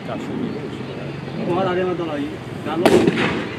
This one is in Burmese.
400.000 euros. 我打电话到了，然后。